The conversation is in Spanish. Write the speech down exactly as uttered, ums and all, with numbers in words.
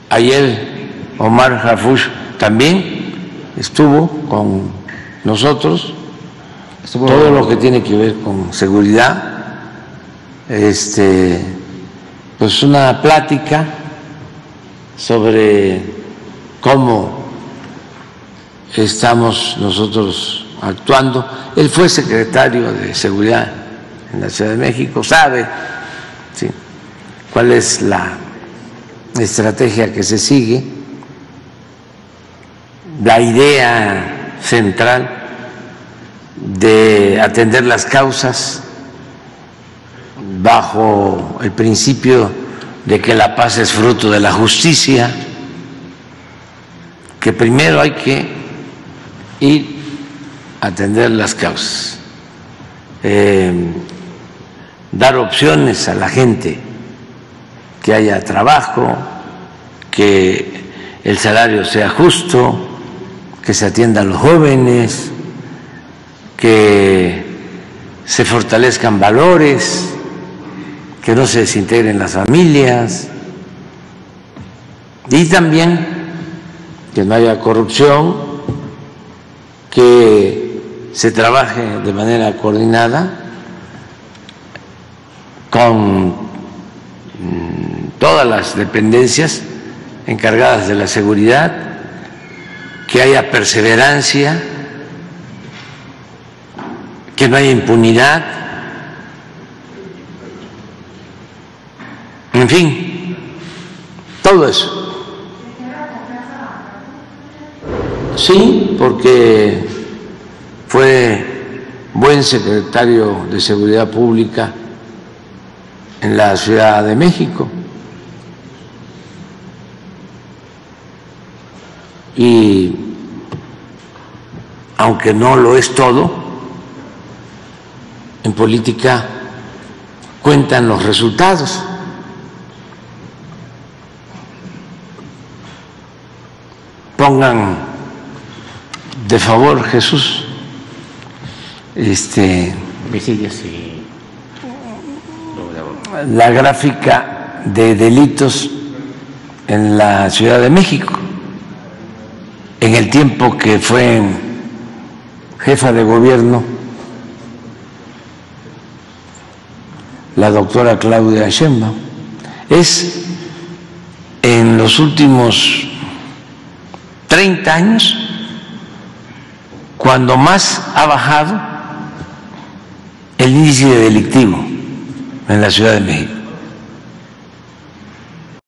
Ayer Omar Harfuch también estuvo con nosotros, estuvo todo lo que tiene que ver con seguridad, este, pues una plática sobre cómo estamos nosotros actuando. Él fue secretario de Seguridad en la Ciudad de México, sabe, ¿sí?, cuál es la estrategia que se sigue, la idea central de atender las causas bajo el principio de que la paz es fruto de la justicia, que primero hay que ir a atender las causas, eh, dar opciones a la gente, que haya trabajo, que el salario sea justo, que se atienda a los jóvenes, que se fortalezcan valores, que no se desintegren las familias y también que no haya corrupción, que se trabaje de manera coordinada con todas las dependencias encargadas de la seguridad, que haya perseverancia, que no haya impunidad, en fin, todo eso. Sí, porque fue buen secretario de Seguridad Pública en la Ciudad de México y aunque no lo es todo, en política cuentan los resultados. Pongan de favor, Jesús, este, la gráfica de delitos en la Ciudad de México en el tiempo que fue jefa de gobierno la doctora Claudia Sheinbaum. Es en los últimos treinta años cuando más ha bajado el índice delictivo en la Ciudad de México.